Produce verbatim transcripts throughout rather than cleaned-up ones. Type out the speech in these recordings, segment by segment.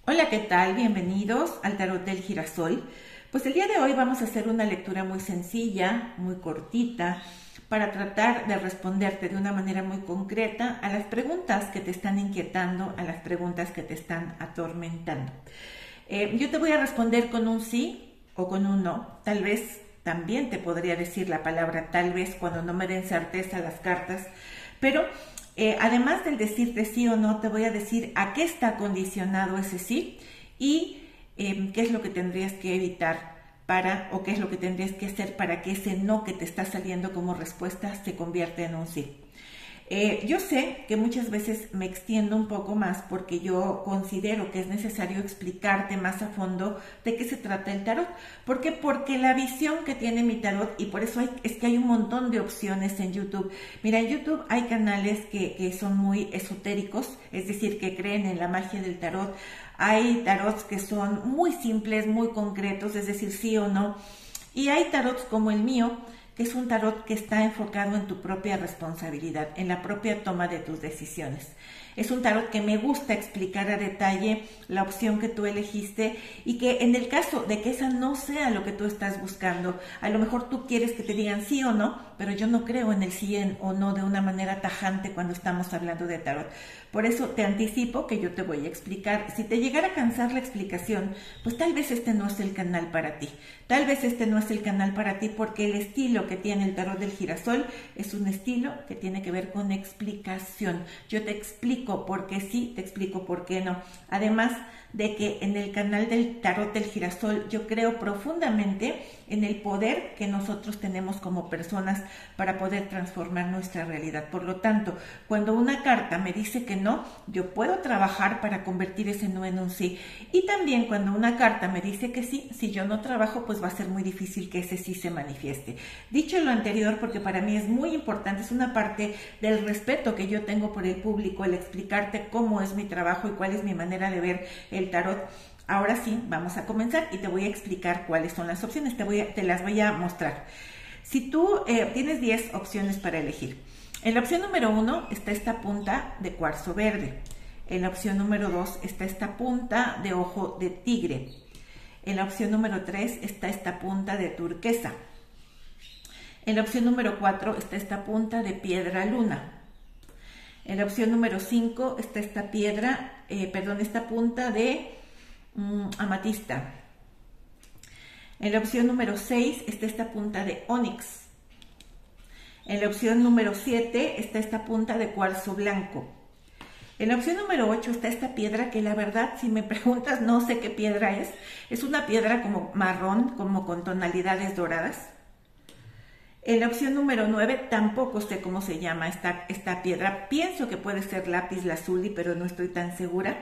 Hola, ¿qué tal? Bienvenidos al Tarot del Girasol. Pues el día de hoy vamos a hacer una lectura muy sencilla, muy cortita, para tratar de responderte de una manera muy concreta a las preguntas que te están inquietando, a las preguntas que te están atormentando. Eh, yo te voy a responder con un sí o con un no. Tal vez también te podría decir la palabra tal vez cuando no me den certeza las cartas, pero eh, además del decirte sí o no, te voy a decir a qué está condicionado ese sí y eh, qué es lo que tendrías que evitar para, o qué es lo que tendrías que hacer para que ese no que te está saliendo como respuesta se convierta en un sí. Eh, yo sé que muchas veces me extiendo un poco más porque yo considero que es necesario explicarte más a fondo de qué se trata el tarot. ¿Por qué? Porque la visión que tiene mi tarot, y por eso hay, es que hay un montón de opciones en YouTube. Mira, en YouTube hay canales que, que son muy esotéricos, es decir, que creen en la magia del tarot. Hay tarots que son muy simples, muy concretos, es decir, sí o no. Y hay tarots como el mío, que es un tarot que está enfocado en tu propia responsabilidad, en la propia toma de tus decisiones. Es un tarot que me gusta explicar a detalle la opción que tú elegiste y que en el caso de que esa no sea lo que tú estás buscando, a lo mejor tú quieres que te digan sí o no, pero yo no creo en el sí o no de una manera tajante cuando estamos hablando de tarot. Por eso te anticipo que yo te voy a explicar. Si te llegara a cansar la explicación, pues tal vez este no es el canal para ti. Tal vez este no es el canal para ti porque el estilo que tiene el tarot del girasol es un estilo que tiene que ver con explicación. Yo te explico por qué sí, te explico por qué no. Además de que en el canal del tarot del girasol yo creo profundamente en el poder que nosotros tenemos como personas para poder transformar nuestra realidad. Por lo tanto, cuando una carta me dice que no, yo puedo trabajar para convertir ese no en un sí. Y también cuando una carta me dice que sí, si yo no trabajo, pues va a ser muy difícil que ese sí se manifieste. Dicho lo anterior, porque para mí es muy importante, es una parte del respeto que yo tengo por el público, el explicarte cómo es mi trabajo y cuál es mi manera de ver el tarot. Ahora sí, vamos a comenzar y te voy a explicar cuáles son las opciones, te, voy a, te las voy a mostrar. Si tú eh, tienes diez opciones para elegir. En la opción número uno está esta punta de cuarzo verde. En la opción número dos está esta punta de ojo de tigre. En la opción número tres está esta punta de turquesa. En la opción número cuatro está esta punta de piedra luna. En la opción número cinco está esta piedra, eh, perdón, esta punta de um, amatista. En la opción número seis está esta punta de ónix. En la opción número siete está esta punta de cuarzo blanco. En la opción número ocho está esta piedra que la verdad, si me preguntas, no sé qué piedra es. Es una piedra como marrón, como con tonalidades doradas. En la opción número nueve tampoco sé cómo se llama esta, esta piedra. Pienso que puede ser lápiz lazuli, pero no estoy tan segura.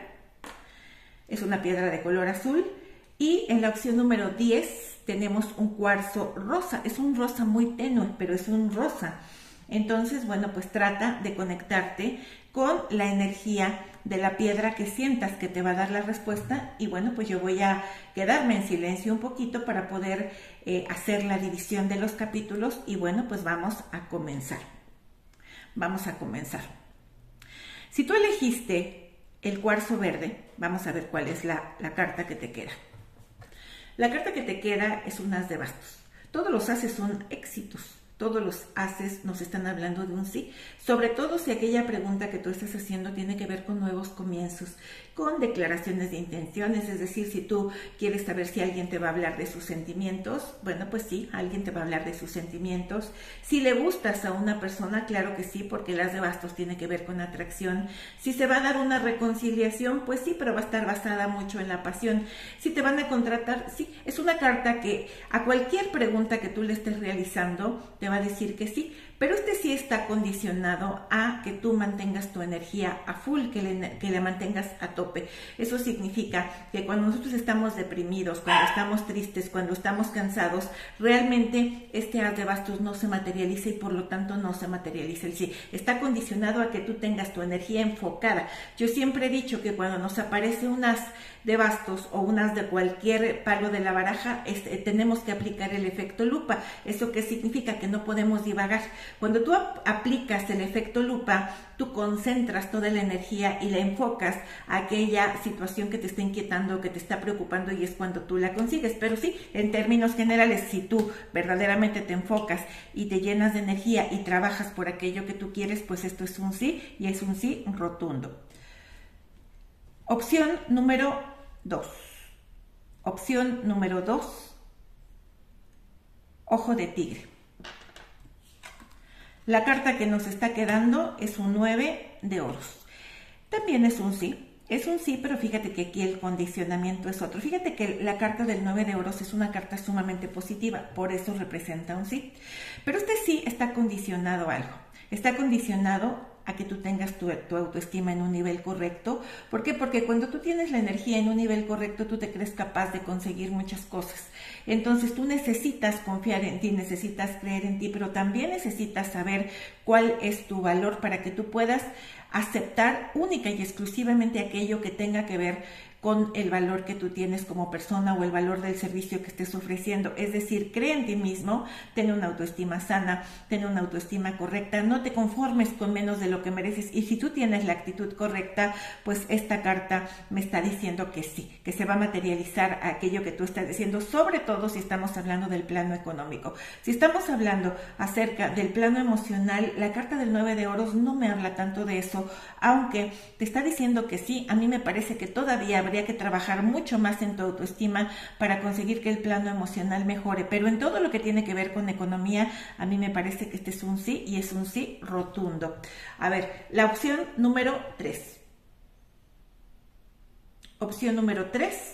Es una piedra de color azul. Y en la opción número diez tenemos un cuarzo rosa. Es un rosa muy tenue, pero es un rosa. Entonces, bueno, pues trata de conectarte con la energía de la piedra que sientas que te va a dar la respuesta. Y bueno, pues yo voy a quedarme en silencio un poquito para poder eh, hacer la división de los capítulos. Y bueno, pues vamos a comenzar. Vamos a comenzar. Si tú elegiste el cuarzo verde, vamos a ver cuál es la, la carta que te queda. La carta que te queda es un as de bastos. Todos los ases son éxitos. Todos los haces nos están hablando de un sí, sobre todo si aquella pregunta que tú estás haciendo tiene que ver con nuevos comienzos, con declaraciones de intenciones, es decir, si tú quieres saber si alguien te va a hablar de sus sentimientos, bueno, pues sí, alguien te va a hablar de sus sentimientos. Si le gustas a una persona, claro que sí, porque el as de bastos tiene que ver con atracción. Si se va a dar una reconciliación, pues sí, pero va a estar basada mucho en la pasión. Si te van a contratar, sí, es una carta que a cualquier pregunta que tú le estés realizando, te va a decir que sí, pero este sí está condicionado a que tú mantengas tu energía a full, que le, que la mantengas a tope. Eso significa que cuando nosotros estamos deprimidos, cuando estamos tristes, cuando estamos cansados, realmente este as de bastos no se materializa y por lo tanto no se materializa el sí. Está condicionado a que tú tengas tu energía enfocada. Yo siempre he dicho que cuando nos aparece un as de bastos o un as de cualquier palo de la baraja, este, tenemos que aplicar el efecto lupa. ¿Eso qué significa? Que no podemos divagar. Cuando tú ap aplicas el efecto lupa, tú concentras toda la energía y la enfocas a aquella situación que te está inquietando, que te está preocupando, y es cuando tú la consigues. Pero sí, en términos generales, si tú verdaderamente te enfocas y te llenas de energía y trabajas por aquello que tú quieres, pues esto es un sí, y es un sí rotundo. Opción número dos. Opción número dos. Ojo de tigre. La carta que nos está quedando es un nueve de oros. También es un sí. Es un sí, pero fíjate que aquí el condicionamiento es otro. Fíjate que la carta del nueve de oros es una carta sumamente positiva, por eso representa un sí. Pero este sí está condicionado a algo. Está condicionado a que tú tengas tu, tu autoestima en un nivel correcto. ¿Por qué? Porque cuando tú tienes la energía en un nivel correcto, tú te crees capaz de conseguir muchas cosas. Entonces tú necesitas confiar en ti, necesitas creer en ti, pero también necesitas saber cuál es tu valor para que tú puedas aceptar única y exclusivamente aquello que tenga que ver con el valor que tú tienes como persona o el valor del servicio que estés ofreciendo. Es decir, cree en ti mismo, ten una autoestima sana, ten una autoestima correcta, no te conformes con menos de lo que mereces, y si tú tienes la actitud correcta, pues esta carta me está diciendo que sí, que se va a materializar aquello que tú estás diciendo, sobre todo si estamos hablando del plano económico. Si estamos hablando acerca del plano emocional, la carta del nueve de oros no me habla tanto de eso, aunque te está diciendo que sí. A mí me parece que todavía habría que trabajar mucho más en tu autoestima para conseguir que el plano emocional mejore, pero en todo lo que tiene que ver con economía, a mí me parece que este es un sí, y es un sí rotundo. A ver, la opción número tres. Opción número tres.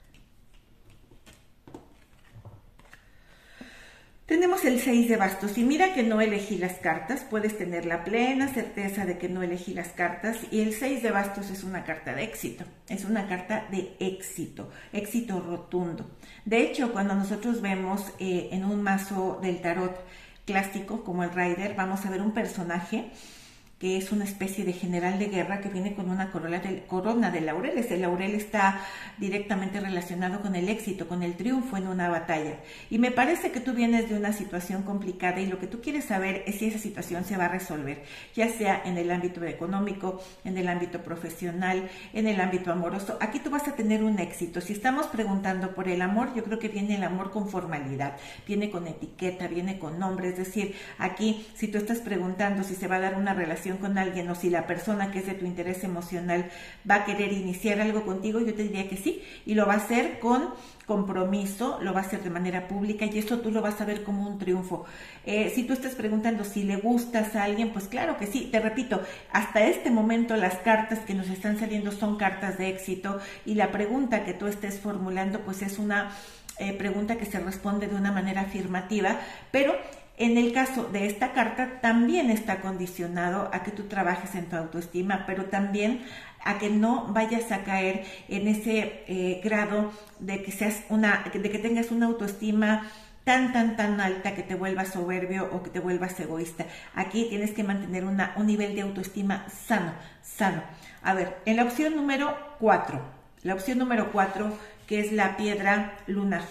Tenemos el seis de bastos, y mira que no elegí las cartas, puedes tener la plena certeza de que no elegí las cartas, y el seis de bastos es una carta de éxito, es una carta de éxito, éxito rotundo. De hecho, cuando nosotros vemos eh, en un mazo del tarot clásico como el Rider, vamos a ver un personaje que es una especie de general de guerra que viene con una corona de, corona de laureles. El laurel está directamente relacionado con el éxito, con el triunfo en una batalla. Y me parece que tú vienes de una situación complicada, y lo que tú quieres saber es si esa situación se va a resolver, ya sea en el ámbito económico, en el ámbito profesional, en el ámbito amoroso. Aquí tú vas a tener un éxito. Si estamos preguntando por el amor, yo creo que viene el amor con formalidad, viene con etiqueta, viene con nombre. Es decir, aquí si tú estás preguntando si se va a dar una relación con alguien, o si la persona que es de tu interés emocional va a querer iniciar algo contigo, yo te diría que sí, y lo va a hacer con compromiso, lo va a hacer de manera pública, y eso tú lo vas a ver como un triunfo. Eh, si tú estás preguntando si le gustas a alguien, pues claro que sí. Te repito, hasta este momento las cartas que nos están saliendo son cartas de éxito, y la pregunta que tú estés formulando pues es una eh, pregunta que se responde de una manera afirmativa, pero en el caso de esta carta también está condicionado a que tú trabajes en tu autoestima, pero también a que no vayas a caer en ese eh, grado de que seas una, de que tengas una autoestima tan, tan, tan alta que te vuelvas soberbio o que te vuelvas egoísta. Aquí tienes que mantener una, un nivel de autoestima sano, sano. A ver, en la opción número cuatro, la opción número cuatro, que es la piedra lunar.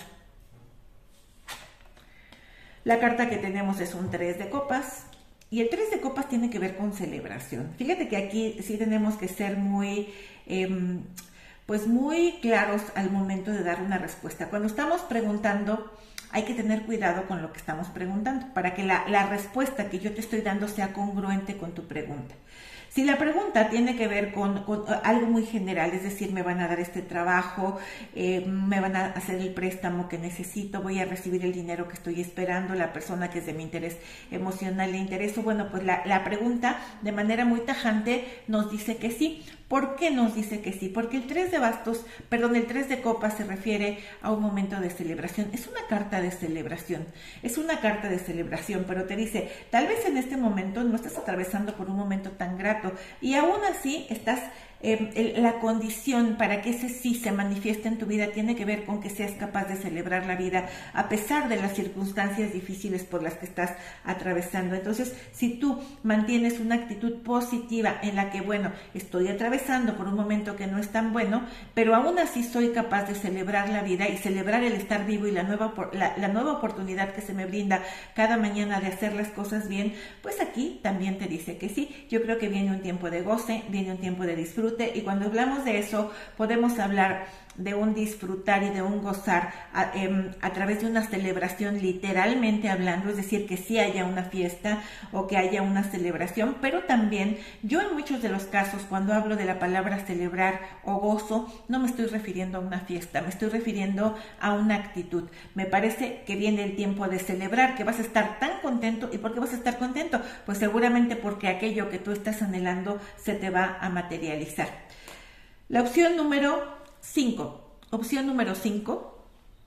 La carta que tenemos es un tres de copas, y el tres de copas tiene que ver con celebración. Fíjate que aquí sí tenemos que ser muy, eh, pues muy claros al momento de dar una respuesta. Cuando estamos preguntando, hay que tener cuidado con lo que estamos preguntando para que la, la respuesta que yo te estoy dando sea congruente con tu pregunta. Si la pregunta tiene que ver con, con algo muy general, es decir, me van a dar este trabajo, eh, me van a hacer el préstamo que necesito, voy a recibir el dinero que estoy esperando, la persona que es de mi interés emocional le intereso, bueno, pues la, la pregunta de manera muy tajante nos dice que sí. ¿Por qué nos dice que sí? Porque el tres de bastos, perdón, el tres de copas se refiere a un momento de celebración. Es una carta de celebración, es una carta de celebración, pero te dice, tal vez en este momento no estás atravesando por un momento tan grato, y aún así estás eh, el, la condición para que ese sí se manifieste en tu vida tiene que ver con que seas capaz de celebrar la vida a pesar de las circunstancias difíciles por las que estás atravesando. Entonces, si tú mantienes una actitud positiva en la que, bueno, estoy atravesando por un momento que no es tan bueno, pero aún así soy capaz de celebrar la vida y celebrar el estar vivo y la nueva, la, la nueva oportunidad que se me brinda cada mañana de hacer las cosas bien, pues aquí también te dice que sí. Yo creo que viene un tiempo de goce, viene un tiempo de disfrute, y cuando hablamos de eso podemos hablar de un disfrutar y de un gozar a, eh, a través de una celebración literalmente hablando, es decir, que sí haya una fiesta o que haya una celebración, pero también yo en muchos de los casos cuando hablo de la palabra celebrar o gozo no me estoy refiriendo a una fiesta, me estoy refiriendo a una actitud. Me parece que viene el tiempo de celebrar, que vas a estar tan contento. ¿Y por qué vas a estar contento? Pues seguramente porque aquello que tú estás anhelando se te va a materializar. La opción número cinco. Opción número cinco.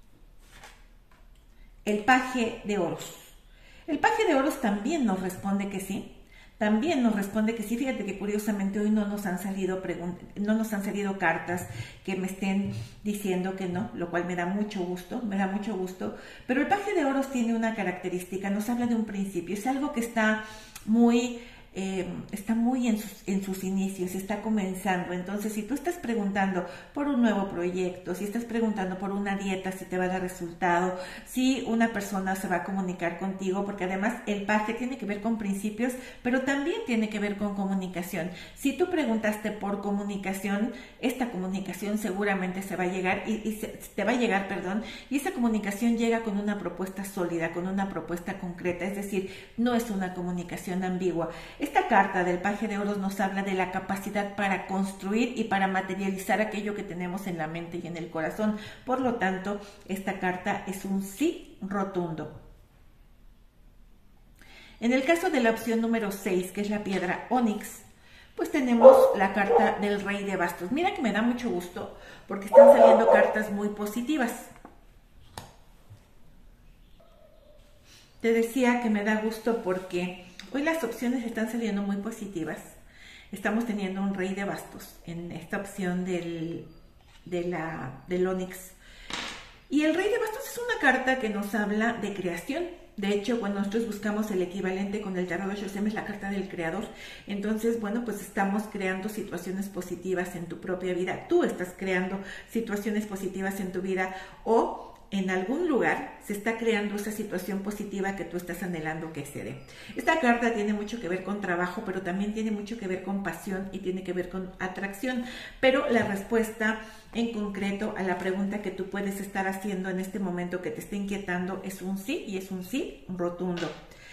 El paje de oros. El paje de oros también nos responde que sí. También nos responde que sí. Fíjate que curiosamente hoy no nos han salido no nos han salido cartas que me estén diciendo que no, lo cual me da mucho gusto, me da mucho gusto. Pero el paje de oros tiene una característica, nos habla de un principio, es algo que está muy Eh, está muy en sus, en sus inicios, está comenzando. Entonces, si tú estás preguntando por un nuevo proyecto, si estás preguntando por una dieta, si te va a dar resultado, si una persona se va a comunicar contigo, porque además el paje tiene que ver con principios, pero también tiene que ver con comunicación. Si tú preguntaste por comunicación, esta comunicación seguramente se va a llegar y, y se, te va a llegar, perdón, y esa comunicación llega con una propuesta sólida, con una propuesta concreta, es decir, no es una comunicación ambigua. Esta carta del paje de oros nos habla de la capacidad para construir y para materializar aquello que tenemos en la mente y en el corazón. Por lo tanto, esta carta es un sí rotundo. En el caso de la opción número seis, que es la piedra ónix, pues tenemos la carta del rey de bastos. Mira que me da mucho gusto porque están saliendo cartas muy positivas. Te decía que me da gusto porque hoy las opciones están saliendo muy positivas. Estamos teniendo un rey de bastos en esta opción del, de la, del ónix. Y el rey de bastos es una carta que nos habla de creación. De hecho, cuando nosotros buscamos el equivalente con el tarot de Shosem, es la carta del creador. Entonces, bueno, pues estamos creando situaciones positivas en tu propia vida. Tú estás creando situaciones positivas en tu vida, o en algún lugar se está creando esa situación positiva que tú estás anhelando que se dé. Esta carta tiene mucho que ver con trabajo, pero también tiene mucho que ver con pasión y tiene que ver con atracción. Pero la respuesta en concreto a la pregunta que tú puedes estar haciendo en este momento que te está inquietando es un sí, y es un sí rotundo.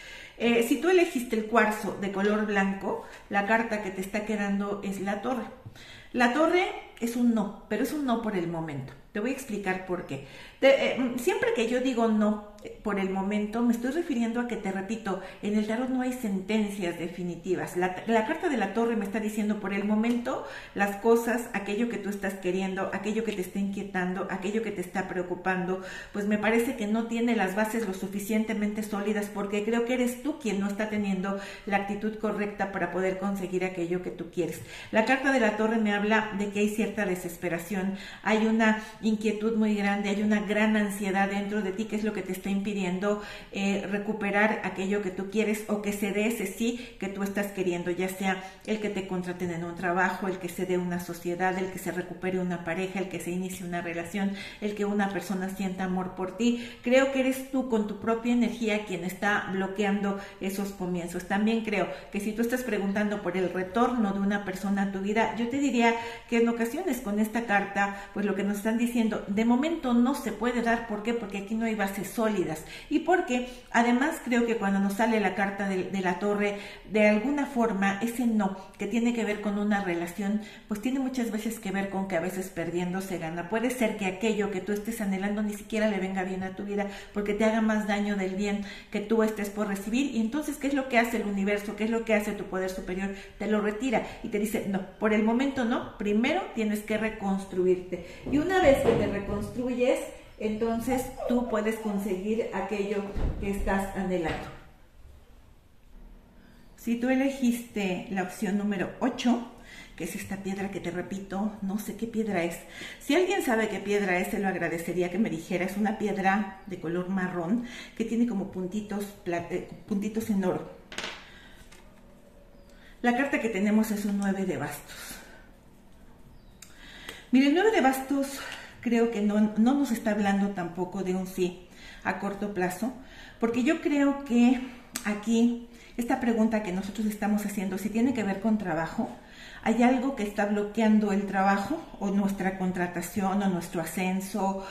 Eh, si tú elegiste el cuarzo de color blanco, la carta que te está quedando es la torre. La torre es un no, pero es un no por el momento. Te voy a explicar por qué. Te, eh, siempre que yo digo no eh, por el momento, me estoy refiriendo a que, te repito, en el tarot no hay sentencias definitivas. La, la carta de la torre me está diciendo por el momento las cosas, aquello que tú estás queriendo, aquello que te está inquietando, aquello que te está preocupando, pues me parece que no tiene las bases lo suficientemente sólidas, porque creo que eres tú quien no está teniendo la actitud correcta para poder conseguir aquello que tú quieres. La carta de la torre me habla de que hay cierta desesperación, hay una inquietud muy grande, hay una gran ansiedad dentro de ti que es lo que te está impidiendo eh, recuperar aquello que tú quieres, o que se dé ese sí que tú estás queriendo, ya sea el que te contraten en un trabajo, el que se dé una sociedad, el que se recupere una pareja, el que se inicie una relación, el que una persona sienta amor por ti. Creo que eres tú con tu propia energía quien está bloqueando esos comienzos. También creo que si tú estás preguntando por el retorno de una persona a tu vida, yo te diría que en ocasiones con esta carta, pues lo que nos están diciendo, de momento no se puede dar. ¿Por qué? Porque aquí no hay bases sólidas, y porque además creo que cuando nos sale la carta de, de la torre, de alguna forma ese no que tiene que ver con una relación, pues tiene muchas veces que ver con que a veces perdiendo se gana. Puede ser que aquello que tú estés anhelando ni siquiera le venga bien a tu vida, porque te haga más daño del bien que tú estés por recibir, y entonces ¿qué es lo que hace el universo? ¿Qué es lo que hace tu poder superior? Te lo retira y te dice, no, por el momento no, primero tienes que reconstruirte, y una vez que te reconstruyes, entonces tú puedes conseguir aquello que estás anhelando. Si tú elegiste la opción número ocho, que es esta piedra que te repito, no sé qué piedra es. Si alguien sabe qué piedra es, se lo agradecería que me dijera. Es una piedra de color marrón que tiene como puntitos, puntitos en oro. La carta que tenemos es un nueve de bastos. Mire, el nueve de bastos creo que no, no nos está hablando tampoco de un sí a corto plazo, porque yo creo que aquí esta pregunta que nosotros estamos haciendo, si tiene que ver con trabajo, hay algo que está bloqueando el trabajo o nuestra contratación o nuestro ascenso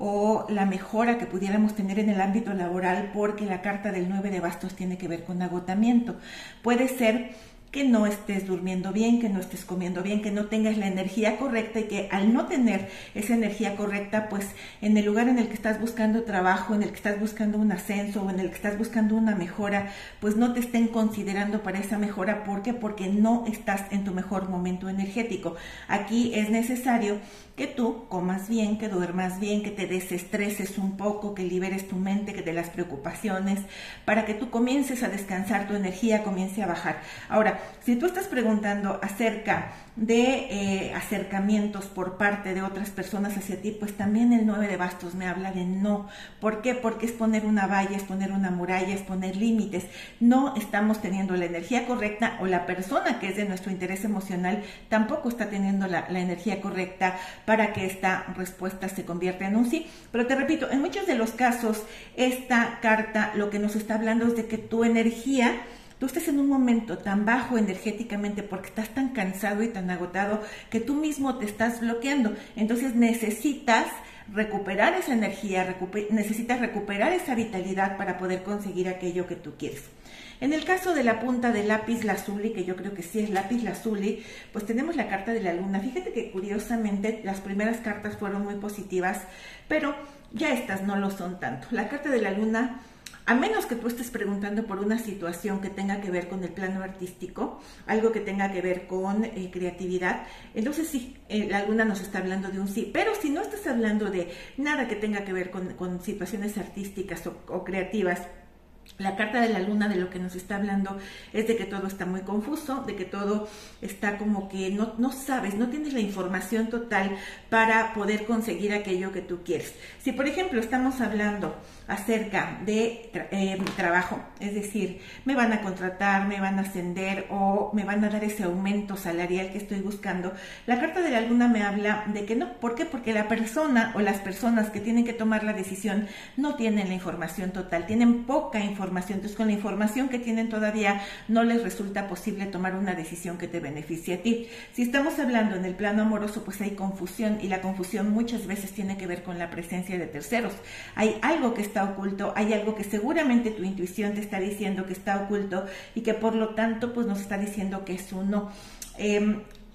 o la mejora que pudiéramos tener en el ámbito laboral, porque la carta del nueve de bastos tiene que ver con agotamiento. Puede ser que no estés durmiendo bien, que no estés comiendo bien, que no tengas la energía correcta y que al no tener esa energía correcta, pues en el lugar en el que estás buscando trabajo, en el que estás buscando un ascenso o en el que estás buscando una mejora, pues no te estén considerando para esa mejora. ¿Por qué? Porque no estás en tu mejor momento energético. Aquí es necesario que tú comas bien, que duermas bien, que te desestreses un poco, que liberes tu mente que de las preocupaciones, para que tú comiences a descansar, tu energía comience a bajar. Ahora, si tú estás preguntando acerca de eh, acercamientos por parte de otras personas hacia ti, pues también el nueve de bastos me habla de no. ¿Por qué? Porque es poner una valla, es poner una muralla, es poner límites. No estamos teniendo la energía correcta, o la persona que es de nuestro interés emocional tampoco está teniendo la, la energía correcta para que esta respuesta se convierta en un sí. Pero te repito, en muchos de los casos esta carta lo que nos está hablando es de que tu energía, tú estás en un momento tan bajo energéticamente porque estás tan cansado y tan agotado que tú mismo te estás bloqueando. Entonces necesitas recuperar esa energía, recuper- necesitas recuperar esa vitalidad para poder conseguir aquello que tú quieres. En el caso de la punta de lápiz lazuli, que yo creo que sí es lápiz lazuli, pues tenemos la carta de la luna. Fíjate que curiosamente las primeras cartas fueron muy positivas, pero ya estas no lo son tanto. La carta de la luna, a menos que tú estés preguntando por una situación que tenga que ver con el plano artístico, algo que tenga que ver con eh, creatividad, entonces sí, eh, la luna nos está hablando de un sí. Pero si no estás hablando de nada que tenga que ver con, con situaciones artísticas o, o creativas, la carta de la luna de lo que nos está hablando es de que todo está muy confuso, de que todo está como que no, no sabes, no tienes la información total para poder conseguir aquello que tú quieres. Si por ejemplo estamos hablando acerca de tra eh, trabajo, es decir, me van a contratar, me van a ascender o me van a dar ese aumento salarial que estoy buscando, la carta de la luna me habla de que no. ¿Por qué? Porque la persona o las personas que tienen que tomar la decisión no tienen la información total, tienen poca información. Entonces, con la información que tienen todavía no les resulta posible tomar una decisión que te beneficie a ti. Si estamos hablando en el plano amoroso, pues hay confusión, y la confusión muchas veces tiene que ver con la presencia de terceros. Hay algo que está oculto, hay algo que seguramente tu intuición te está diciendo que está oculto y que por lo tanto pues nos está diciendo que es un no. Eh,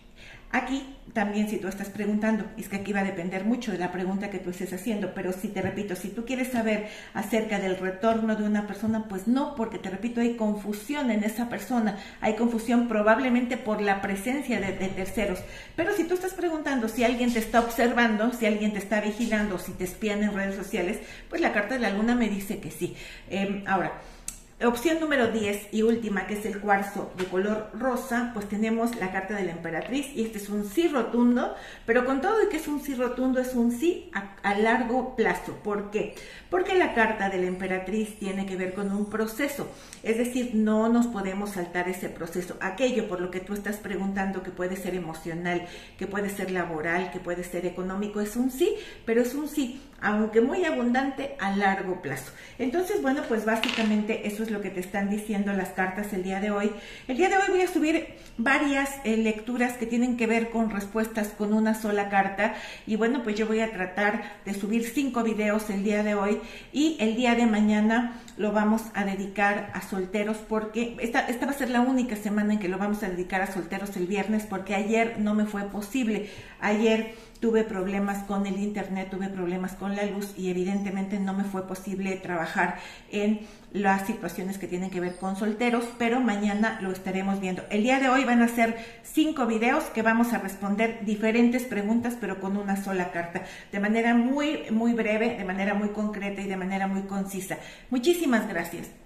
Aquí también, si tú estás preguntando, es que aquí va a depender mucho de la pregunta que tú estés haciendo, pero si te repito, si tú quieres saber acerca del retorno de una persona, pues no, porque te repito, hay confusión en esa persona, hay confusión probablemente por la presencia de, de terceros. Pero si tú estás preguntando si alguien te está observando, si alguien te está vigilando, si te espían en redes sociales, pues la carta de la luna me dice que sí. Eh, ahora, opción número diez y última, que es el cuarzo de color rosa, pues tenemos la carta de la emperatriz, y este es un sí rotundo, pero con todo y que es un sí rotundo, es un sí a, a largo plazo. ¿Por qué? Porque la carta de la emperatriz tiene que ver con un proceso, es decir, no nos podemos saltar ese proceso. Aquello por lo que tú estás preguntando, que puede ser emocional, que puede ser laboral, que puede ser económico, es un sí, pero es un sí, aunque muy abundante, a largo plazo. Entonces, bueno, pues básicamente eso es lo que te están diciendo las cartas el día de hoy. El día de hoy voy a subir varias eh, lecturas que tienen que ver con respuestas con una sola carta, y bueno, pues yo voy a tratar de subir cinco videos el día de hoy, y el día de mañana lo vamos a dedicar a solteros, porque esta, esta va a ser la única semana en que lo vamos a dedicar a solteros, el viernes, porque ayer no me fue posible. Ayer tuve problemas con el internet, tuve problemas con la luz, y evidentemente no me fue posible trabajar en las situaciones que tienen que ver con solteros, pero mañana lo estaremos viendo. El día de hoy van a ser cinco videos que vamos a responder diferentes preguntas, pero con una sola carta, de manera muy, muy breve, de manera muy concreta y de manera muy concisa. Muchísimas gracias.